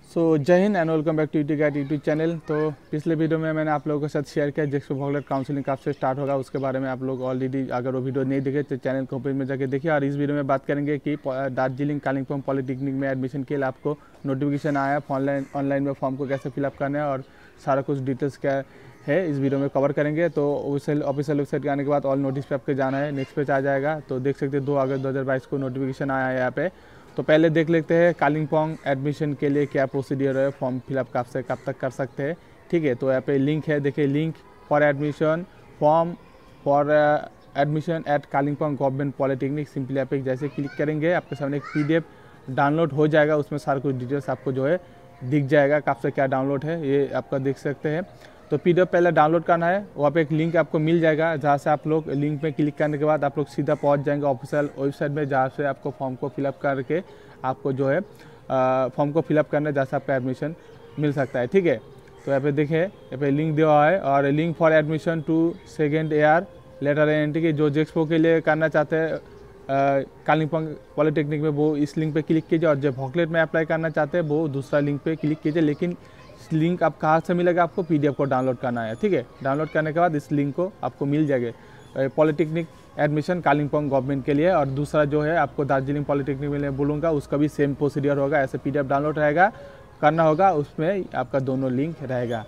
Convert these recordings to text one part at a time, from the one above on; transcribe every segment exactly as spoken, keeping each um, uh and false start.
सो जय हिंद and welcome back to UT guide YouTube channel. तो पिछले वीडियो में मैंने आप लोगों के साथ शेयर किया जेक्सपो वॉकलेट काउंसलिंग कब से स्टार्ट होगा उसके बारे में। आप लोग ऑलरेडी अगर वो वीडियो नहीं देखे तो चैनल को ऊपर में जाके देखिए। और इस वीडियो में बात करेंगे कि दार्जिलिंग कालिम्पोंग पॉलिटेक्निक में एडमिशन के लिए आपको नोटिफिकेशन आया, ऑनलाइन ऑनलाइन में फॉर्म को कैसे फिलअप करना है और सारा कुछ डिटेल्स क्या है इस वीडियो में कवर करेंगे। तो ऑफिशियल ऑफिशियल वेबसाइट के आने के बाद ऑल नोटिस पे आपके जाना है, नेक्स्ट पेज आ जाएगा। तो देख सकते हैं दो अगस्त दो हज़ार बाईस को नोटिफिकेशन आया है यहाँ पे। तो पहले देख लेते हैं कालिम्पोंग एडमिशन के लिए क्या प्रोसीडियर है, फॉर्म फिलअप कब से कब तक कर सकते हैं। ठीक है, तो यहाँ पे लिंक है, देखिए link for admission form for admission at Kalimpong government polytechnic. Simply यहाँ पे जैसे क्लिक करेंगे आपके सामने एक पीडीएफ डाउनलोड हो जाएगा, उसमें सारा कुछ डिटेल्स आपको जो है दिख जाएगा कब से क्या डाउनलोड है ये आपका देख सकते हैं। तो पीडीएफ पहले डाउनलोड करना है, वहाँ पे एक लिंक आपको मिल जाएगा जहाँ से आप लोग लिंक पे क्लिक करने के बाद आप लोग सीधा पहुँच जाएंगे ऑफिशियल वेबसाइट में, जहाँ से आपको फॉर्म को फिलअप करके आपको जो है फॉर्म को फिलअप करना है, जहाँ से आपका एडमिशन मिल सकता है। ठीक है, तो यहाँ पे देखिए यहाँ पे लिंक दिया हुआ है और link for admission to second year lateral entry की जो जेक्सपो के लिए करना चाहते हैं कालिम्पोंग पॉलिटेक्निक में वो इस लिंक पे क्लिक कीजिए, और जो वॉकलेट में अप्लाई करना चाहते हैं वो दूसरा लिंक पे क्लिक कीजिए। लेकिन लिंक आप कहाँ से मिलेगा, आपको पीडीएफ को डाउनलोड करना है। ठीक है, डाउनलोड करने के बाद इस लिंक को आपको मिल जाएगा पॉलिटेक्निक एडमिशन कालिम्पोंग गवर्नमेंट के लिए, और दूसरा जो है आपको दार्जिलिंग पॉलिटेक्निक में बोलूँगा उसका भी सेम प्रोसीडियर होगा। ऐसे पीडीएफ डाउनलोड रहेगा करना होगा, उसमें आपका दोनों लिंक रहेगा।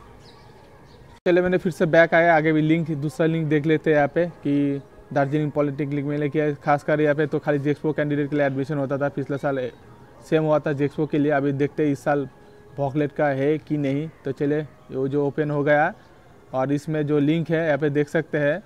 चलिए मैंने फिर से बैक आया, आगे भी लिंक दूसरा लिंक देख लेते हैं यहाँ पे कि दार्जिलिंग पॉलिटेक्निक में लेके खासकर यहाँ पे तो खाली जेक्सपो कैंडिडेट के लिए एडमिशन होता था, पिछले साल सेम हुआ था जेक्सपो के लिए। अभी देखते हैं इस साल वॉकलेट का है कि नहीं। तो चले वो जो ओपन हो गया और इसमें जो लिंक है यहाँ पे देख सकते हैं,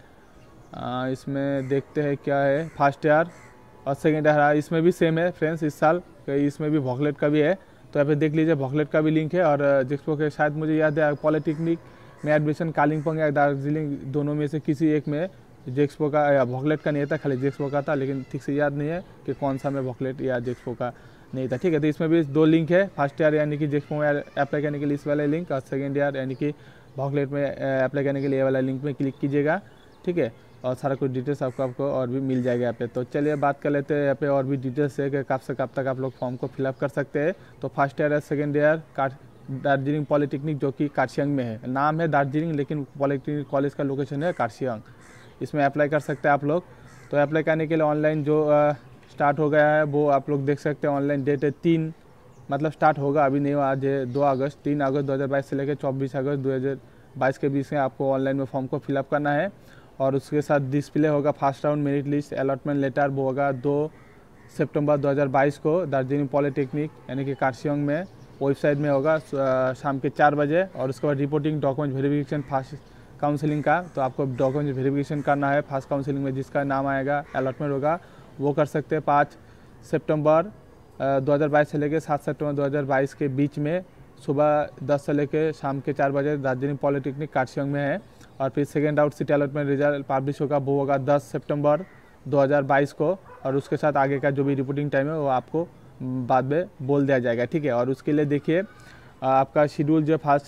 इसमें देखते हैं क्या है फर्स्ट ईयर और सेकेंड ईयर, इसमें भी सेम है फ्रेंड्स इस साल, इसमें भी वॉकलेट का भी है। तो यहाँ पे देख लीजिए वॉकलेट का भी लिंक है और जेक्सपो के शायद मुझे याद है पॉलिटेक्निक में एडमिशन कालिम्पोंग या दार्जिलिंग दोनों में से किसी एक में जेक्सपो का या वॉकलेट का नहीं था, खाली जेक्सपो का था, लेकिन ठीक से याद नहीं है कि कौन सा में वॉकलेट या जेक्सपो का नहीं था। ठीक है, तो इसमें भी दो लिंक है, फर्स्ट ईयर यानी कि जेक्सपो में अप्लाई करने के लिए इस वाले लिंक, और सेकेंड ईयर यानी कि वॉकलेट में अप्लाई करने के लिए वाला लिंक में क्लिक कीजिएगा। ठीक है, और सारा कुछ डिटेल्स आपको आपको और भी मिल जाएगा यहाँ पे। तो चलिए बात कर लेते हैं यहाँ पे और भी डिटेल्स है कि कब से कब तक आप लोग फॉर्म को फिलअप कर सकते हैं। तो फर्स्ट ईयर है सेकेंड ईयर दार्जिलिंग पॉलिटेक्निक जो कि कार्शियंग में है, नाम है दार्जिलिंग लेकिन पॉलिटेक्निक कॉलेज का लोकेशन है कार्शियंग, इसमें अप्लाई कर सकते हैं आप लोग। तो अप्लाई करने के लिए ऑनलाइन जो स्टार्ट हो गया है वो आप लोग देख सकते हैं, ऑनलाइन डेट है तीन मतलब स्टार्ट होगा, अभी नहीं हुआ, आज है दो अगस्त तीन अगस्त दो हज़ार बाईस से लेकर चौबीस अगस्त दो हज़ार बाईस के बीच में आपको ऑनलाइन में फॉर्म को फिलअप करना है। और उसके साथ डिस्प्ले होगा first round merit list allotment letter, वो होगा दो सितंबर दो हज़ार बाईस को दार्जिलिंग पॉलिटेक्निक यानी कि कार्शियंग में वेबसाइट में होगा शाम के चार बजे। और उसके बाद reporting document verification first counselling का, तो आपको डॉक्यूमेंट वेरिफिकेशन करना है फर्स्ट काउंसलिंग में, जिसका नाम आएगा अलॉटमेंट होगा वो कर सकते हैं पाँच सितंबर दो हज़ार बाईस से लेकर सात सितंबर दो हज़ार बाईस के बीच में सुबह दस से लेकर शाम के चार बजे दार्जिलिंग पॉलिटेक्निक कार्शियंग में है। और फिर second out seat allotment result publish होगा, वो होगा दस सितंबर दो हज़ार बाईस को, और उसके साथ आगे का जो भी रिपोर्टिंग टाइम है वो आपको बाद में बोल दिया जाएगा। ठीक है, और उसके लिए देखिए आपका शेड्यूल जो फास्ट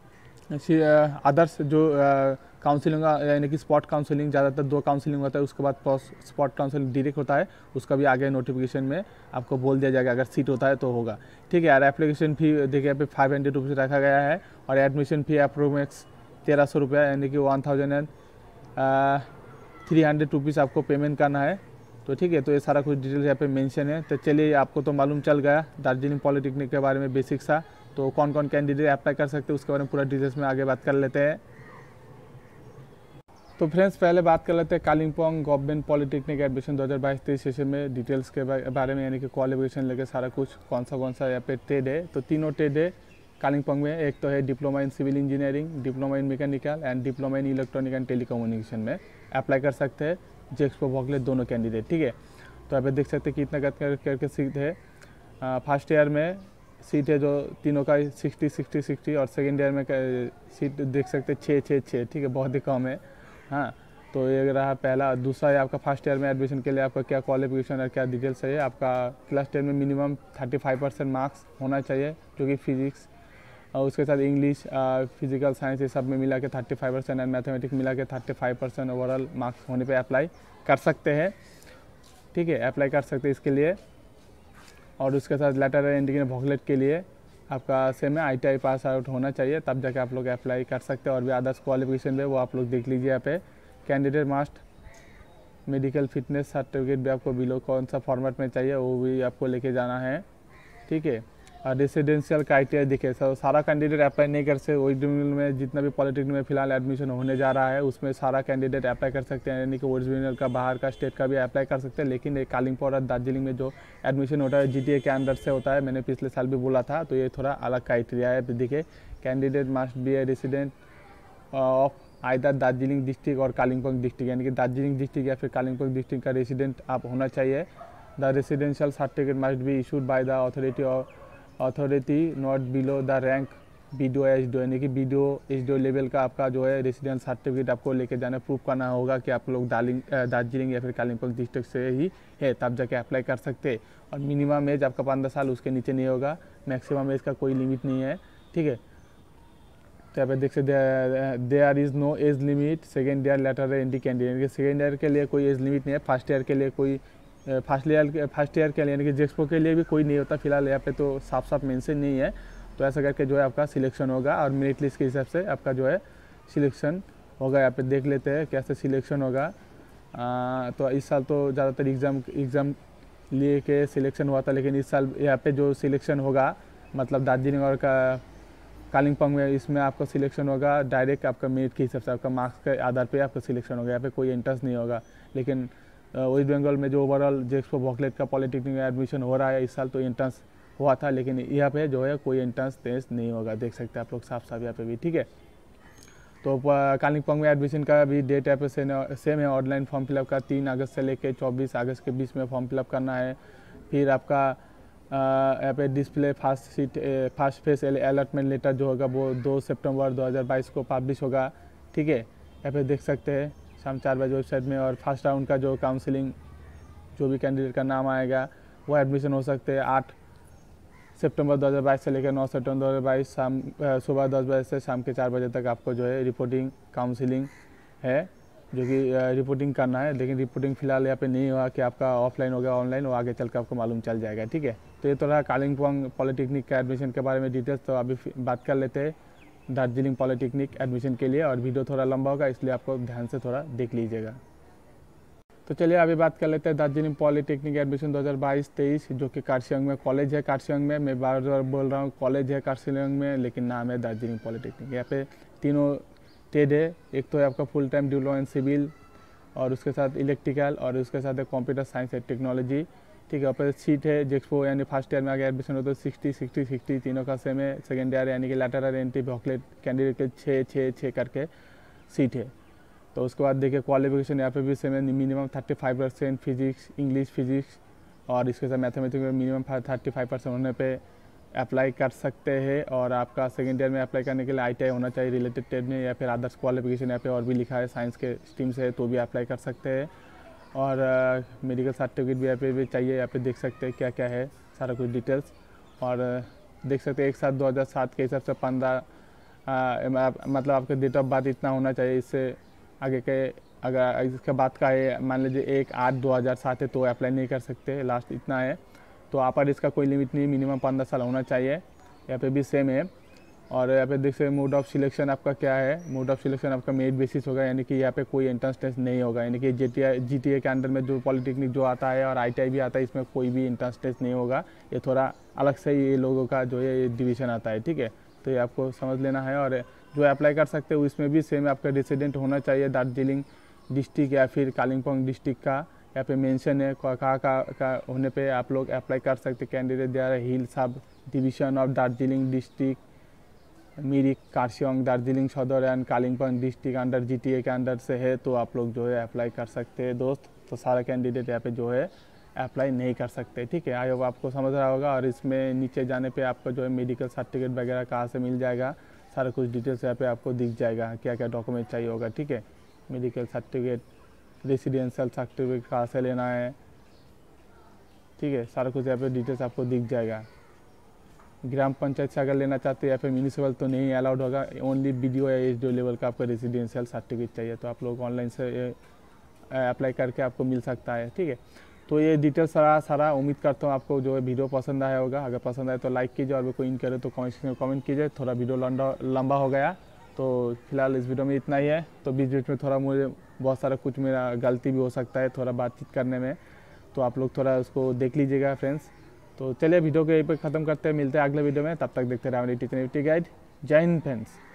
अदर्स जो काउंसलिंग यानी कि स्पॉट काउंसलिंग, ज़्यादातर दो काउंसलिंग होता है, उसके बाद स्पॉट काउंसलिंग डायरेक्ट होता है, उसका भी आगे नोटिफिकेशन में आपको बोल दिया जाएगा अगर सीट होता है तो होगा। ठीक है यार, एप्लीकेशन फी देखिए यहाँ पे फाइव हंड्रेड रुपीज़ रखा गया है, और एडमिशन फी अप्रोक्स तेरह सौ रुपया यानी कि one thousand and three hundred rupees आपको पेमेंट करना है। तो ठीक है, तो ये सारा कुछ डिटेल्स यहाँ पे मेंशन है। तो चलिए आपको तो मालूम चल गया दार्जिलिंग पॉलिटेक्निक के बारे में बेसिक सा, तो कौन कौन कैंडिडेट अप्लाई कर सकते हैं उसके बारे में पूरा डिटेल्स में आगे बात कर लेते हैं। तो फ्रेंड्स पहले बात कर लेते हैं कालिम्पोंग गवर्नमेंट पॉलिटेक्निक एडमिशन दो हज़ार बाईस तेईस सेशन में डिटेल्स के बारे में, यानी कि क्वालिफिकेशन लेकर सारा कुछ कौन सा कौन सा यहाँ पे ट्रेड है। तो तीनों ट्रेड है कालिम्पोंग में, एक तो है diploma in civil engineering, diploma in mechanical and diploma in electronic and telecommunication में अप्लाई कर सकते हैं जेक्सपो वॉकलेट दोनों कैंडिडेट। ठीक है, तो यहाँ पे देख सकते हैं कितना कर करके सीट है। फर्स्ट ईयर में सीट है जो तीनों का सिक्सटी सिक्सटी सिक्सटी, और सेकेंड ईयर में सीट देख सकते हैं छः छः छः। ठीक है, बहुत ही कम है। हाँ, तो ये रहा पहला। दूसरा है आपका फर्स्ट ईयर में एडमिशन के लिए आपका क्या क्वालिफिकेशन और क्या डिटेल्स है। आपका क्लास टेन में minimum thirty five percent marks होना चाहिए, जो कि फिजिक्स और उसके साथ इंग्लिश फिजिकल साइंस ये सब में मिला के thirty five percent and mathematics मिला के thirty five percent overall marks होने पे अप्लाई कर सकते हैं। ठीक है, अप्लाई कर सकते हैं इसके लिए। और उसके साथ लेटर एंट्री वॉकलेट के लिए आपका सेम है I T I pass out होना चाहिए, तब जाके आप लोग अप्लाई कर सकते हैं। और भी अदर्स क्वालिफिकेशन है वो आप लोग देख लीजिए यहाँ पे। Candidate must medical fitness certificate भी आपको बिलो कौन सा फॉर्मेट में चाहिए वो भी आपको लेके जाना है, ठीक है। और रेसिडेंशियल क्राइटेरिया दिखे, सर सारा कैंडिडेट अप्लाई नहीं कर सकते। ओरिजिनल में जितना भी पॉलिटेक्निक में फिलहाल एडमिशन होने जा रहा है उसमें सारा कैंडिडेट अप्लाई कर सकते हैं, यानी कि ओरिजिनल का बाहर का स्टेट का भी अप्लाई कर सकते हैं। लेकिन ये कालिम्पोंग और दार्जिलिंग में जो एडमिशन होता है जीटीए के अंदर से होता है, मैंने पिछले साल भी बोला था, तो ये थोड़ा अलग क्राइटेरिया है। देखिए candidate must be a resident of either Darjeeling district और कालिम्पोंग डिस्ट्रिक्ट, यानी कि दार्जिलिंग डिस्ट्रिक्ट या फिर कालिम्पोंग डिस्ट्रिक्ट का रेसिडेंट आप होना चाहिए। The residential certificate must be issued by the authority authority not below the rank B D O H D O, यानी कि B D O H D O level का आपका जो है रेसिडेंस सर्टिफिकेट आपको लेके जाना, प्रूफ करना होगा कि आप लोग दार्जिलिंग या फिर कालिम्पोंग डिस्ट्रिक्ट से ही है, तब जाके अप्लाई कर सकते। और मिनिमम एज आपका पंद्रह साल उसके नीचे नहीं होगा, मैक्सिमम एज का कोई लिमिट नहीं है, ठीक है। तो यहाँ पे देख सकते there is no age limit second year lateral entry candidate, second year के लिए कोई एज लिमिट नहीं है, फर्स्ट ईयर के लिए कोई फर्स्ट ईयर फर्स्ट ईयर के लिए यानी कि जेक्सपो के लिए भी कोई नहीं होता फिलहाल, यहाँ पे तो साफ साफ मेंशन नहीं है। तो ऐसा करके जो है आपका सिलेक्शन होगा और मेरिट लिस्ट के हिसाब से आपका जो है सिलेक्शन होगा। यहाँ पे देख लेते हैं कैसे सिलेक्शन होगा। आ, तो इस साल तो ज़्यादातर एग्ज़ाम एग्ज़ाम लिए के सिलेक्शन हुआ था, लेकिन इस साल यहाँ पे जो सिलेक्शन होगा मतलब दार्जिलिंग और का कालिम्पोंग में, इसमें आपका सिलेक्शन होगा डायरेक्ट आपका मेरिट के हिसाब से, आपका मार्क्स के आधार पे आपका सिलेक्शन होगा, यहाँ पे कोई एंट्रेंस नहीं होगा। लेकिन वेस्ट बंगाल में जो ओवरऑल जेक्सपो वॉकलेट का पॉलिटेक्निक में एडमिशन हो रहा है इस साल, तो एंट्रेंस हुआ था, लेकिन यहाँ पे जो है कोई एंट्रेंस टेस्ट नहीं होगा, देख सकते हैं आप लोग साफ साफ यहाँ पे भी, ठीक है। तो कालिम्पोंग में एडमिशन का भी डेट यहाँ पे सेम है, ऑनलाइन फॉर्म फिलअप का तीन अगस्त से लेकर चौबीस अगस्त के बीच में फॉर्म फिलअप करना है। फिर आपका यहाँ पे display first seat first phase allotment letter जो होगा वो दो सितंबर दो हज़ार बाईस को पब्लिश होगा, ठीक है। यहाँ पे देख सकते हैं शाम चार बजे वेबसाइट में। और फर्स्ट राउंड का जो काउंसलिंग जो भी कैंडिडेट का नाम आएगा वो एडमिशन हो सकते हैं आठ सितंबर दो हज़ार बाईस से लेकर नौ सितंबर दो हज़ार बाईस शाम सुबह दस बजे से शाम के चार बजे तक आपको जो है रिपोर्टिंग काउंसलिंग है, जो कि रिपोर्टिंग करना है। लेकिन रिपोर्टिंग फिलहाल यहाँ पे नहीं हुआ कि आपका ऑफलाइन हो गया ऑनलाइन, वो आगे चल कर आपको मालूम चल जाएगा, ठीक है। तो ये तो रहा कालिम्पोंग पॉलिटेक्निक का एडमिशन के बारे में डिटेल्स। तो अभी बात कर लेते हैं दार्जिलिंग पॉलिटेक्निक एडमिशन के लिए, और वीडियो थोड़ा लंबा होगा इसलिए आपको ध्यान से थोड़ा देख लीजिएगा। तो चलिए अभी बात कर लेते हैं दार्जिलिंग पॉलिटेक्निक एडमिशन दो हज़ार बाईस तेईस, जो कि कार्शियंग में कॉलेज है। कार्शियंग में मैं बार बार बोल रहा हूँ कॉलेज है कार्शियंग में, लेकिन नाम है दार्जिलिंग पॉलिटेक्निक। यहाँ पे तीनों ट्रेड है, एक तो है आपका full time diploma in civil, और उसके साथ इलेक्ट्रिकल, और उसके साथ है कंप्यूटर साइंस एंड टेक्नोलॉजी, ठीक है। यहाँ पर सीट है जेक्सपो यानी फर्स्ट ईयर में आगे एडमिशन होता है सिक्सटी सिक्सटी सिक्सटी तीनों का सेम है। सेकेंड ईयर यानी कि लेटरल एंट्री वॉकलेट कैंडिडेट के छः छः छः करके सीट है। तो उसके बाद देखिए क्वालिफिकेशन यहाँ पे भी सेम है, minimum thirty five percent physics English physics, और इसके साथ मैथमेटिक्स में मिनिमम थर्टी फाइव परसेंट होने पे अप्लाई कर सकते हैं। और आपका सेकेंड ईयर में अप्लाई करने के लिए आई टी आई होना चाहिए रिलेटेड ट्रेड में, या फिर अदर्स क्वालिफिकेशन यहाँ पे और भी लिखा है साइंस के स्ट्रीम से तो भी अप्लाई कर सकते हैं। और मेडिकल सर्टिफिकेट भी यहाँ पे भी चाहिए, यहाँ पे देख सकते हैं क्या क्या है सारा कुछ डिटेल्स। और देख सकते हैं एक साथ दो हज़ार सात के हिसाब से पंद्रह मतलब आपका डेट ऑफ बर्थ इतना होना चाहिए, इससे आगे के अगर इसके बाद का है मान लीजिए एक आठ दो हज़ार सात है तो अप्लाई नहीं कर सकते, लास्ट इतना है। तो आप पर इसका कोई लिमिट नहीं, मिनिमम पंद्रह साल होना चाहिए, यहाँ पे भी सेम है। और यहाँ पे देख सकते मोड ऑफ सिलेक्शन आपका क्या है, मोड ऑफ सिलेक्शन आपका मेरिट बेसिस होगा, यानी कि यहाँ पे कोई एंट्रेंस टेस्ट नहीं होगा, यानी कि जीटीए जीटीए के अंडर में जो पॉलिटेक्निक जो आता है और आईटीआई भी आता है इसमें कोई भी एंट्रेंस टेस्ट नहीं होगा, ये थोड़ा अलग से ये लोगों का जो है ये डिवीज़न आता है, ठीक है। तो ये आपको समझ लेना है। और जो अप्लाई कर सकते हो उसमें भी सेम आपका रेसिडेंट होना चाहिए दार्जिलिंग डिस्ट्रिक्ट या फिर कालिम्पोंग डिस्ट्रिक्ट का, यहाँ पे मेंशन है कहाँ का, का होने पे आप लोग अप्लाई कर सकते। कैंडिडेट द्वारा hill sub division of Darjeeling district Mirik Kurseong Darjeeling Sadar and Kalimpong district under GTA के अंडर से है, तो आप लोग जो है अप्लाई कर सकते हैं दोस्त। तो सारा कैंडिडेट यहाँ पे जो है अप्लाई नहीं कर सकते, ठीक है। आई होप आपको समझ रहा होगा। और इसमें नीचे जाने पे आपको जो है मेडिकल सर्टिफिकेट वगैरह कहाँ से मिल जाएगा, सारा कुछ डिटेल्स यहाँ पे आपको दिख जाएगा, क्या क्या डॉक्यूमेंट चाहिए होगा, ठीक है। मेडिकल सर्टिफिकेट, रेसिडेंशियल सर्टिफिकेट कहाँ से लेना है, ठीक है, सारा कुछ यहाँ पे डिटेल्स आपको दिख जाएगा। ग्राम पंचायत से अगर लेना चाहते हैं या फिर म्यूनिसिपल तो नहीं अलाउड होगा, ओनली बीडीओ या एसडीओ लेवल का आपका रेसिडेंशियल सर्टिफिकेट चाहिए, तो आप लोग ऑनलाइन से अप्लाई करके आपको मिल सकता है, ठीक है। तो ये डिटेल सारा सारा उम्मीद करता हूँ आपको जो है वीडियो पसंद आया होगा। अगर पसंद आए तो लाइक कीजिए और कोई इन करे तो कमेंट में कमेंट कीजिए। थोड़ा वीडियो लंबा लंबा हो गया तो फिलहाल इस वीडियो में इतना ही है। तो बीच बीच में थोड़ा मुझे बहुत सारा कुछ मेरा गलती भी हो सकता है थोड़ा बातचीत करने में, तो आप लोग थोड़ा उसको देख लीजिएगा फ्रेंड्स। तो चलिए वीडियो को यहीं पर ख़त्म करते हैं, मिलते हैं अगले वीडियो में। तब तक देखते रहे टीचर गाइड। जय हिंद फ्रेंड्स।